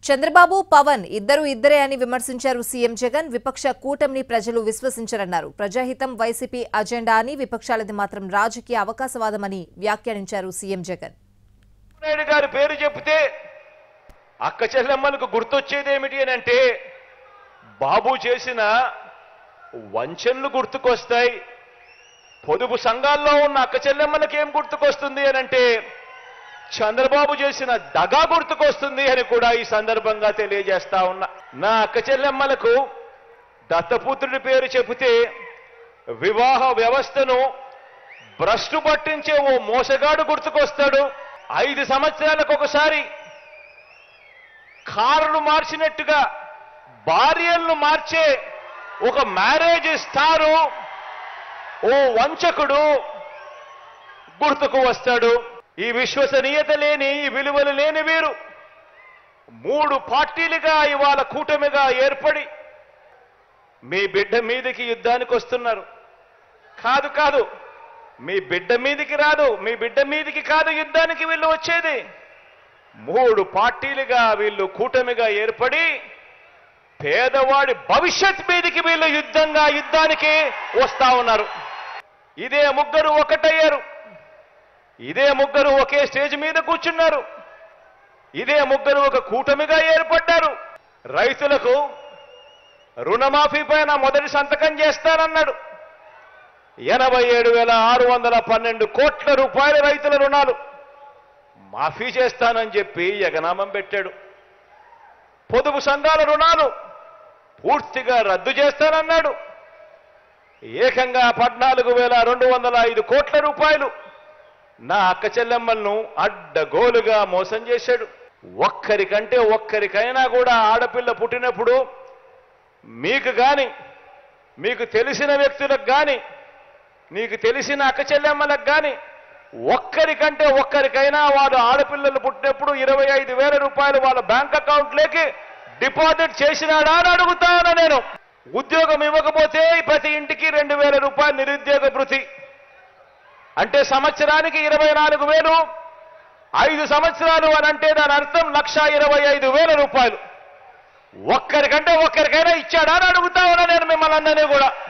చంద్రబాబు పవన్ ఇద్దరే అని విమర్శించారు సీఎం జగన్. విపక్ష కూటమిని ప్రజలు విశ్వసించరన్నారు. ప్రజాహితం వైసీపీ అజెండా అని, విపక్షాలది మాత్రం రాజకీయ అవకాశవాదమని వ్యాఖ్యానించారు సీఎం జగన్. నాయుడు గారి పేరు చెప్తే అక్క చెల్లెమ్మలకు గుర్తొచ్చేది ఏమిటి అని అంటే బాబు చేసిన వంచనలు గుర్తుకొస్తాయి. పొదుపు సంఘాల్లో ఉన్న అక్క చెల్లెమ్మలకు ఏం గుర్తుకొస్తుంది అని అంటే చంద్రబాబు చేసిన దగా గుర్తుకొస్తుంది అని కూడా ఈ సందర్భంగా తెలియజేస్తా ఉన్నా. నా అక్క చెల్లెమ్మలకు దత్తపుత్రుడి పేరు చెబితే వివాహ వ్యవస్థను భ్రష్టు పట్టించే ఓ మోసగాడు గుర్తుకొస్తాడు. 5 సంవత్సరాలకు ఒకసారి కారులు మార్చినట్టుగా భార్యలను మార్చే ఒక మ్యారేజ్ స్టారు ఓ వంచకుడు గుర్తుకు వస్తాడు. ఈ విశ్వసనీయత లేని, ఈ విలువలు లేని వీరు 3 పార్టీలుగా ఇవాళ కూటమిగా ఏర్పడి మీ బిడ్డ మీదకి యుద్ధానికి వస్తున్నారు. కాదు మీ బిడ్డ మీదికి రాదు, మీ బిడ్డ మీదికి కాదు యుద్ధానికి వీళ్ళు వచ్చేది. 3 పార్టీలుగా వీళ్ళు కూటమిగా ఏర్పడి పేదవాడి భవిష్యత్ మీదికి వీళ్ళు యుద్ధానికి వస్తా ఉన్నారు. ఇదే ముగ్గురు ఒకటయ్యారు. ఇదే ముగ్గురు ఒకే స్టేజ్ మీద కూర్చున్నారు. ఇదే ముగ్గురు ఒక కూటమిగా ఏర్పడ్డారు. రైతులకు రుణమాఫీ పైన మొదటి సంతకం చేస్తానన్నాడు. 87,612 కోట్ల రూపాయల రైతుల రుణాలు మాఫీ చేస్తానని చెప్పి ఎగనామం పెట్టాడు. పొదుపు సంఘాల రుణాలు పూర్తిగా రద్దు చేస్తానన్నాడు. ఏకంగా 14,205 కోట్ల రూపాయలు నా అక్క చెల్లెమ్మలను అడ్డగోలుగా మోసం చేశాడు. ఒక్కరికైనా కూడా ఆడపిల్ల పుట్టినప్పుడు మీకు గాని, మీకు తెలిసిన వ్యక్తులకు గాని, మీకు తెలిసిన అక్క చెల్లెమ్మలకు గాని ఒక్కరికైనా వారు ఆడపిల్లలు పుట్టినప్పుడు 25,000 రూపాయలు వాళ్ళ బ్యాంక్ అకౌంట్లోకి డిపాజిట్ చేసినాడా అని అడుగుతా ఉన్నా నేను. ఉద్యోగం ఇవ్వకపోతే ప్రతి ఇంటికి 2,000 రూపాయలు నిరుద్యోగ భృతి అంటే సంవత్సరానికి 24,000. 5 సంవత్సరాలు అని అంటే దాని అర్థం 1,25,000 రూపాయలు. ఒక్కరికైనా ఇచ్చాడా అని అడుగుతా ఉన్నా నేను మిమ్మల్ని అందరినీ కూడా.